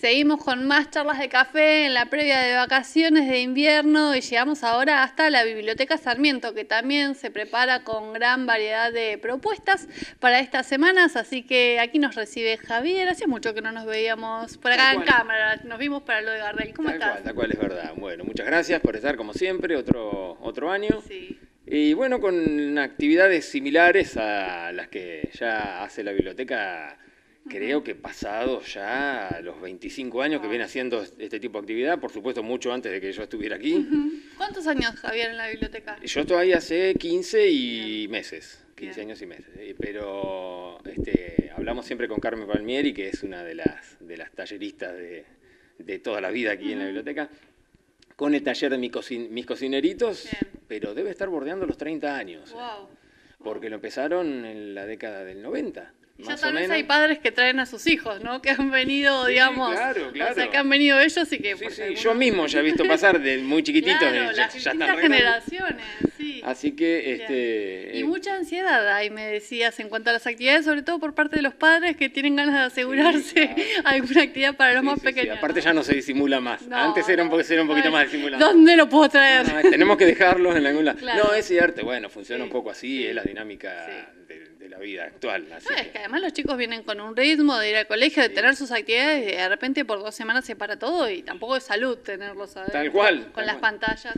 Seguimos con más charlas de café en la previa de vacaciones de invierno y llegamos ahora hasta la Biblioteca Sarmiento, que también se prepara con gran variedad de propuestas para estas semanas, así que aquí nos recibe Javier. Hace mucho que no nos veíamos por acá en cámara, nos vimos para lo de Gardel. ¿Cómo estás? Tal cual, es verdad. Bueno, muchas gracias por estar como siempre, otro año. Sí. Y bueno, con actividades similares a las que ya hace la biblioteca. Creo que pasados ya los 25 años que viene haciendo este tipo de actividad, por supuesto mucho antes de que yo estuviera aquí. ¿Cuántos años, Javier, en la biblioteca? Yo todavía hace 15 y meses, 15 Bien. años y meses. Pero hablamos siempre con Carmen Palmieri, que es una de las talleristas de toda la vida aquí en la biblioteca, con el taller de mis cocineritos, Bien. pero debe estar bordeando los 30 años. Wow. Porque lo empezaron en la década del 90. Y ya Más tal o vez menos. hay padres que traen a sus hijos, ¿no? Que han venido, Sí, digamos, claro. o sea, que han venido ellos y que... Sí, porque sí. algunos- Yo mismo ya he visto pasar de muy chiquititos, Claro, ya las están distintas re grandes. generaciones, sí. Así que Y mucha ansiedad ahí, me decías, en cuanto a las actividades, sobre todo por parte de los padres que tienen ganas de asegurarse claro. alguna actividad para los sí, más sí. pequeños. Aparte ya no se disimula más. No, Antes era un poquito más disimulado. ¿Dónde lo puedo traer? No, tenemos que dejarlos en algún lado. Claro. No, es cierto, bueno, funciona Sí, un poco así, sí. es la dinámica Sí. de la vida actual. Así No, es que- que además los chicos vienen con un ritmo de ir al colegio, de Sí. tener sus actividades y de repente por 2 semanas se para todo y tampoco es salud tenerlos adentro. Tal cual, Con tal las cual. pantallas.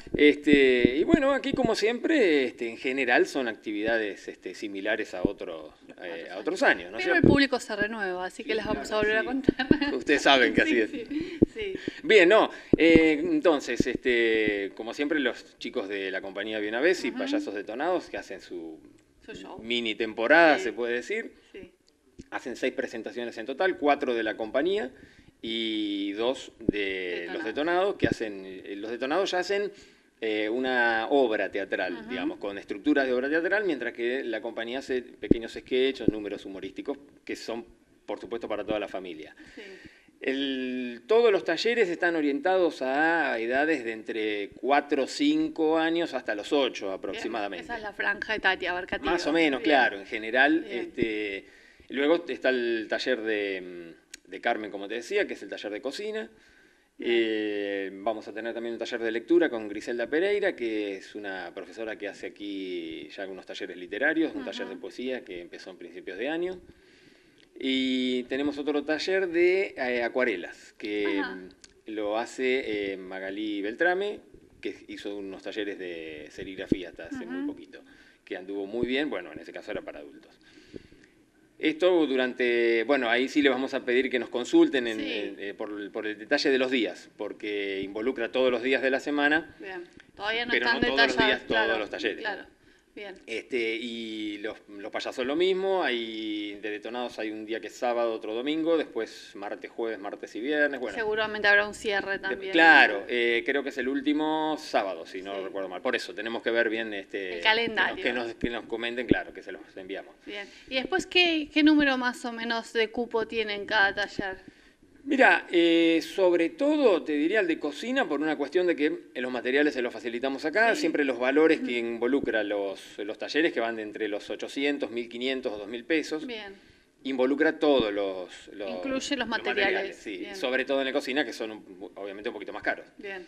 Y bueno, aquí como siempre, en general son actividades similares a otros años, ¿no es Pero el cierto? público se renueva, así que les vamos claro, a volver a sí. contar. Ustedes saben que así Sí, es. sí. Bien, no. Entonces, como siempre, los chicos de la compañía Bien Aves y Payasos Detonados, que hacen su Su show. mini temporada, Sí. se puede decir, Sí. hacen 6 presentaciones en total, 4 de la compañía y 2 de los Detonados, que hacen, los Detonados ya hacen una obra teatral, digamos, con estructuras de obra teatral, mientras que la compañía hace pequeños sketches, números humorísticos, que son, por supuesto, para toda la familia. Sí. Todos los talleres están orientados a edades de entre 4 o 5 años hasta los 8 aproximadamente. Esa es la franja etaria abarcativa. Más o menos, Bien. claro, en general. Bien. Luego está el taller de Carmen, como te decía, que es el taller de cocina. Vamos a tener también un taller de lectura con Griselda Pereira, que es una profesora que hace aquí ya algunos talleres literarios, un taller de poesía que empezó en principios de año. Y tenemos otro taller de acuarelas, que lo hace Magalí Beltrame, que hizo unos talleres de serigrafía hasta hace muy poquito, que anduvo muy bien, bueno, en ese caso era para adultos. Esto bueno, ahí sí le vamos a pedir que nos consulten por el detalle de los días, porque involucra todos los días de la semana. Bien. Todavía no Pero están no todos los detallados. días, todos los talleres. Claro. Bien. Y los payasos lo mismo, de Detonados hay un día que es sábado, otro domingo, después martes, jueves, martes y viernes. Bueno, Seguramente habrá un cierre también. claro, creo que es el último sábado, si no recuerdo mal. Por eso tenemos que ver bien el calendario. que nos comenten, claro, que se los enviamos. Bien. Y después, ¿qué número más o menos de cupo tiene en cada taller? Mira, sobre todo te diría el de cocina por una cuestión de que los materiales se los facilitamos acá, siempre los valores que involucra los talleres, que van de entre los 800, 1500 o 2000 pesos, Bien. involucra todos los Incluye los materiales. sí, Bien. sobre todo en la cocina, que son obviamente un poquito más caros. Bien.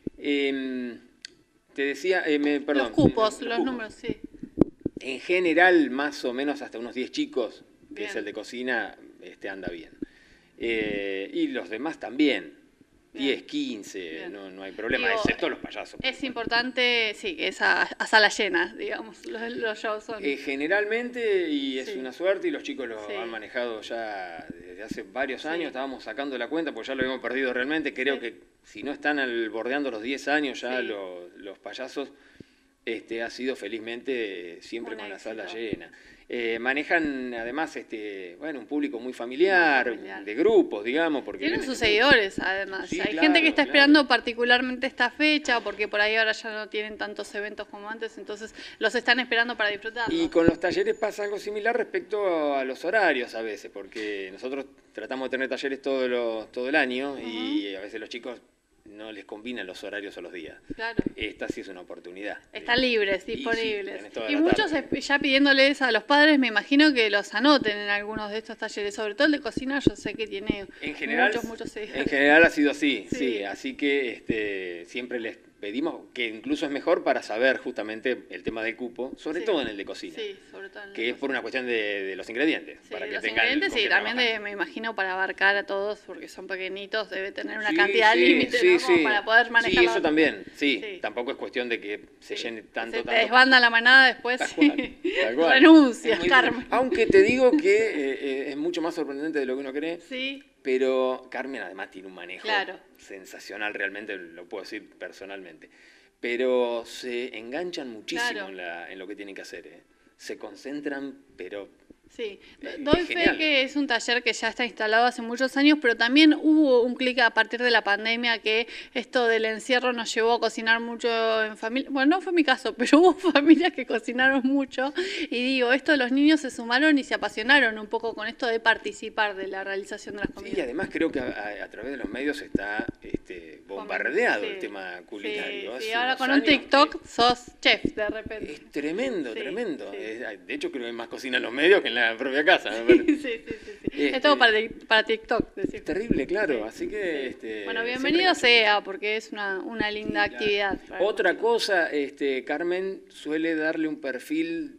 Te decía, perdón. Los cupos, los cupos. números, sí. En general, más o menos hasta unos 10 chicos, que Bien. es el de cocina, anda bien. Y los demás también, 10, 15, Bien. no hay problema, Digo, excepto los payasos. Es importante, sí, que es a sala llena, digamos, los shows son. Generalmente, y es Sí. una suerte, y los chicos lo Sí. han manejado ya desde hace varios años, Sí. estábamos sacando la cuenta, porque ya lo hemos perdido realmente, creo que si no están bordeando los 10 años ya Sí. los payasos, ha sido felizmente siempre Un con la éxito. sala llena. Manejan además un público muy familiar, Muy familiar. de grupos, digamos. Porque Tienen vienen sus de- seguidores, además. Sí, Hay claro, gente que está claro. esperando particularmente esta fecha, porque por ahí ahora ya no tienen tantos eventos como antes, entonces los están esperando para disfrutarlo. Y con los talleres pasa algo similar respecto a los horarios a veces, porque nosotros tratamos de tener talleres todo el año y a veces los chicos no les combinan los horarios o los días. Claro. Esta sí es una oportunidad. Están libres, Y disponibles. sí, Y muchos ya pidiéndoles a los padres, me imagino que los anoten en algunos de estos talleres, sobre todo el de cocina, yo sé que tiene muchos seguidores. En general ha sido así, Sí. sí, así que siempre les pedimos, que incluso es mejor para saber justamente el tema del cupo, sobre todo en el de cocina. Sí, sobre todo en el que es por una cuestión de los ingredientes. Sí, para que los tengan ingredientes con sí, qué también trabajar. me imagino para abarcar a todos, porque son pequeñitos, debe tener una Sí, cantidad sí, límite, sí, ¿no? Como sí. para poder manejarlo. Sí, eso también, sí. Sí. Tampoco es cuestión de que se llene tanto, Se te tanto. desbanda la manada después. Tal cual, tal cual. Renuncias, Es muy Carmen. difícil. Aunque te digo que es mucho más sorprendente de lo que uno cree. Sí. Pero Carmen además tiene un manejo Claro. sensacional, realmente lo puedo decir personalmente. Pero se enganchan muchísimo Claro. en lo que tienen que hacer. Se concentran, pero Sí, es doy fe genial. que es un taller que ya está instalado hace muchos años, pero también hubo un clic a partir de la pandemia que esto del encierro nos llevó a cocinar mucho en familia. Bueno, no fue mi caso, pero hubo familias que cocinaron mucho y digo, esto los niños se sumaron y se apasionaron un poco con esto de participar de la realización de las comidas. Sí, y además creo que a través de los medios está bombardeado Sí, el tema culinario. Sí, Hace ahora unos con un años TikTok sos chef de repente. es tremendo, Sí, tremendo. sí. De hecho, creo que hay más cocina en los medios que en la propia casa. me Sí, parece. sí. Es todo para TikTok, decir. Es terrible, claro. Sí, Así que. sí. Bueno, siempre bienvenido hay- sea, porque es una linda actividad. para Otra los chicos. cosa, Carmen suele darle un perfil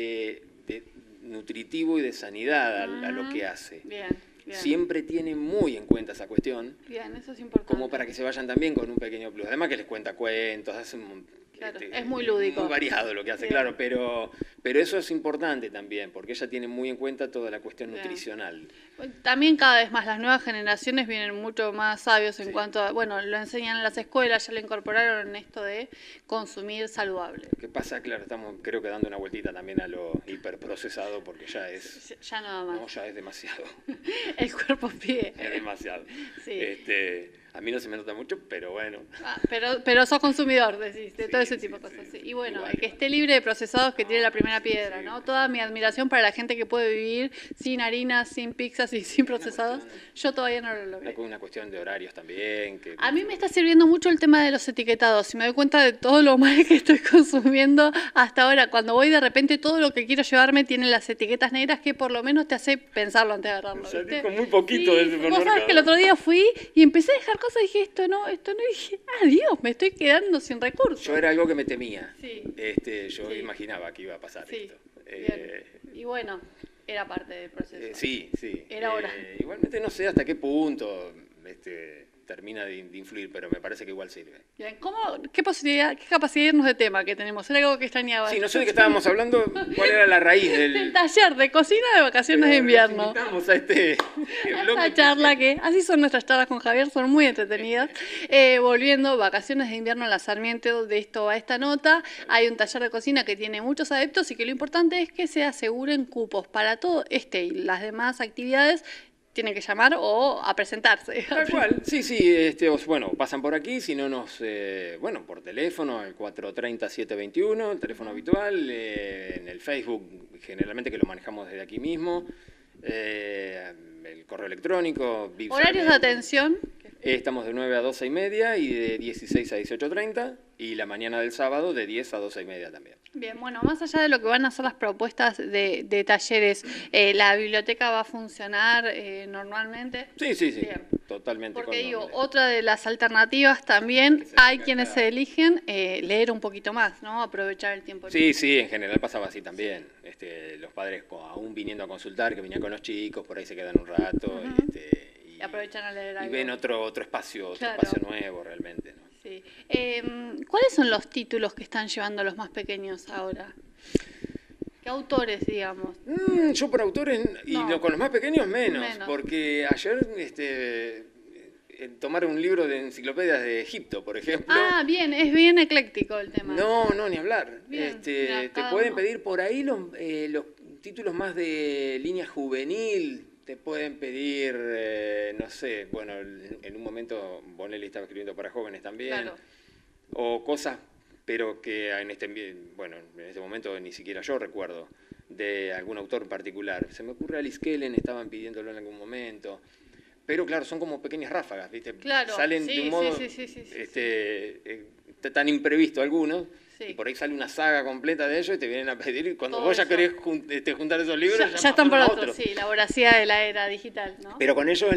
nutritivo y de sanidad a lo que hace. Bien, bien. Siempre tiene muy en cuenta esa cuestión, Bien, eso es importante. como para que se vayan también con un pequeño plus. Además que les cuenta cuentos, hace Claro, es muy lúdico. muy variado lo que hace, Bien. claro, pero eso es importante también, porque ella tiene muy en cuenta toda la cuestión Bien. nutricional. También cada vez más las nuevas generaciones vienen mucho más sabios en cuanto a, bueno, lo enseñan en las escuelas, ya le incorporaron en esto de consumir saludable. ¿Qué pasa? Claro, estamos creo que dando una vueltita también a lo hiperprocesado, porque ya es, Ya nada más. no, ya es demasiado, El cuerpo pide. es demasiado. Sí. A mí no se me nota mucho, pero bueno. Ah, pero sos consumidor, decís, de Sí, todo ese sí, tipo de cosas. sí. Sí. Y bueno, Igual, el que igual. esté libre de procesados que tiene la primera piedra, sí. ¿no? Toda mi admiración para la gente que puede vivir sin harinas, sin pizzas y sin procesados. Yo todavía no lo logré. Una cuestión de horarios también. Que, A mí me está sirviendo mucho el tema de los etiquetados y me doy cuenta de todo lo mal que estoy consumiendo hasta ahora. Cuando voy de repente todo lo que quiero llevarme tiene las etiquetas negras que por lo menos te hace pensarlo antes de agarrarlo. Salí ¿viste? con muy poquito del Vos supermercado. sabés que el otro día fui y empecé a dejar cosas y dije esto no, y dije, Dios, me estoy quedando sin recursos. Yo era algo que me temía. Sí. Yo Sí. imaginaba que iba a pasar Sí, esto. bien. Y bueno, era parte del proceso. Sí, sí. Era hora. Igualmente no sé hasta qué punto termina de influir, pero me parece que igual sirve. Bien, qué posibilidad, qué capacidad de irnos de tema que tenemos? Era algo que extrañaba. Sí, no sé de qué estábamos hablando, cuál era la raíz El del... taller de cocina de vacaciones de invierno. Invitamos a este Esta charla que, así son nuestras charlas con Javier, son muy entretenidas. Volviendo, vacaciones de invierno en la Sarmiento, de esto a esta nota, hay un taller de cocina que tiene muchos adeptos y que lo importante es que se aseguren cupos para todo y las demás actividades. Tienen que llamar o a presentarse. Tal cual, sí, bueno, pasan por aquí, si no bueno, por teléfono, al 430-721, el teléfono habitual, en el Facebook, generalmente que lo manejamos desde aquí mismo, el correo electrónico, VIP Horarios de Sarmiento. atención. Estamos de 9 a 12:30 y de 16 a 18:30 y la mañana del sábado de 10 a 12:30 también. Bien, bueno, más allá de lo que van a ser las propuestas de talleres, ¿la biblioteca va a funcionar normalmente? Sí, Bien. totalmente. Porque con digo, normalidad. otra de las alternativas también, Que se hay venga quienes acá. se eligen leer un poquito más, ¿no? Aprovechar el tiempo. Sí, en general pasaba así también. Los padres aún viniendo a consultar, que venían con los chicos, por ahí se quedan un rato Y aprovechan a leer y algo. ven otro espacio, Claro. nuevo realmente, ¿no? Sí. ¿Cuáles son los títulos que están llevando a los más pequeños ahora? ¿Qué autores, digamos? Yo por autores, y No. con los más pequeños menos, Menos. porque ayer tomaron un libro de enciclopedias de Egipto, por ejemplo. Ah, bien, es bien ecléctico el tema. No, ni hablar. Bien, Te mira, cada pueden uno. pedir por ahí los títulos más de línea juvenil, te pueden pedir, no sé, bueno, en un momento Bonelli estaba escribiendo para jóvenes también, Claro. o cosas, pero que en este momento ni siquiera yo recuerdo de algún autor en particular. Se me ocurre Alice Kellen, estaban pidiéndolo en algún momento. pero claro, son como pequeñas ráfagas, ¿viste? Claro, salen sí, de un modo tan imprevisto algunos, sí. y por ahí sale una saga completa de ellos y te vienen a pedir, y cuando Todo vos ya eso. querés juntar esos libros, ya están por pasaron a otros, sí, la voracidad de la era digital, ¿no? Pero con ellos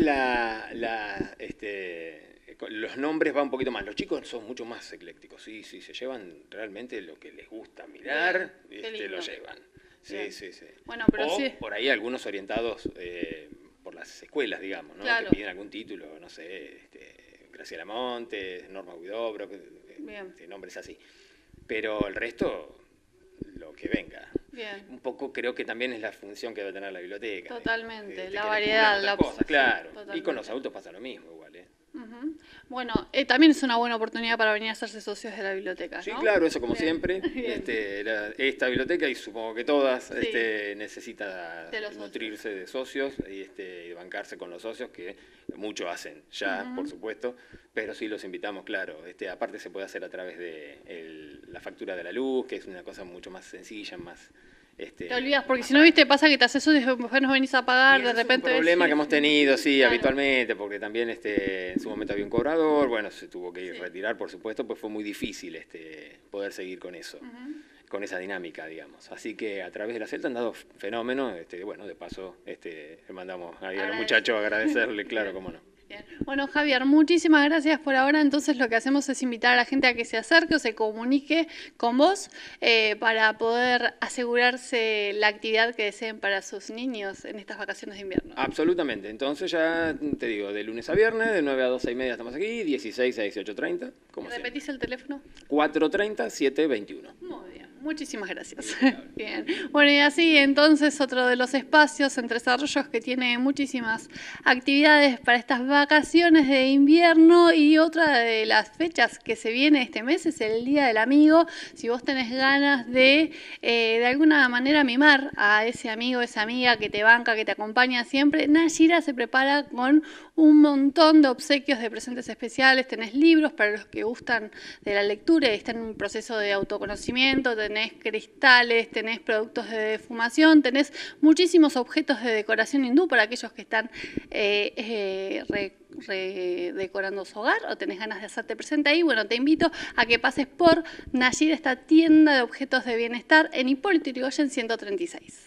los nombres van un poquito más. Los chicos son mucho más eclécticos, sí, se llevan realmente lo que les gusta mirar, lo llevan. Sí. Bueno, pero o sí. por ahí algunos orientados por las escuelas, digamos, ¿no? Claro. Que piden algún título, no sé, Graciela Montes, Norma Huidobro, nombres así. Pero el resto, lo que venga. Bien. Un poco creo que también es la función que debe tener la biblioteca. Totalmente, la que variedad, la cosas, claro. Totalmente. Y con los adultos pasa lo mismo igual, Uh-huh. Bueno, también es una buena oportunidad para venir a hacerse socios de la biblioteca, ¿no? Sí, claro, eso como Bien. siempre. Bien. Esta biblioteca, y supongo que todas, Sí. necesita De los nutrirse de socios y bancarse con los socios, que mucho hacen ya, por supuesto, pero sí los invitamos, claro. Aparte se puede hacer a través de la factura de la luz, que es una cosa mucho más sencilla, más... te olvidas, porque si no, viste, pasa que te haces eso y después nos venís a pagar, de repente... Es un problema que hemos tenido, sí, Claro. habitualmente, porque también en su momento había un cobrador, bueno, se tuvo que retirar, por supuesto, pues fue muy difícil poder seguir con eso, con esa dinámica, digamos. Así que a través de la CELTA han dado fenómenos, bueno, de paso, le mandamos ahí a los muchachos a agradecerle, claro, cómo no. Bien. Bueno, Javier, muchísimas gracias por ahora. Entonces lo que hacemos es invitar a la gente a que se acerque o se comunique con vos para poder asegurarse la actividad que deseen para sus niños en estas vacaciones de invierno. Absolutamente. Entonces ya te digo, de lunes a viernes, de 9 a 12:30 estamos aquí, 16 a 18:30, como siempre. ¿Repetís el teléfono? 430-721. Muy bien, muchísimas gracias. Bien. Bueno, y así entonces otro de los espacios Entre Desarrollos que tiene muchísimas actividades para estas vacaciones de invierno, y otra de las fechas que se viene este mes es el Día del Amigo. Si vos tenés ganas de alguna manera mimar a ese amigo, esa amiga que te banca, que te acompaña siempre, Nayira se prepara con un montón de obsequios, de presentes especiales. Tenés libros para los que gustan de la lectura y están en un proceso de autoconocimiento, tenés cristales, tenés productos de defumación, tenés muchísimos objetos de decoración hindú para aquellos que están redecorando su hogar o tenés ganas de hacerte presente ahí. Bueno, te invito a que pases por Nayira, esta tienda de objetos de bienestar en Hipólito Yrigoyen 136.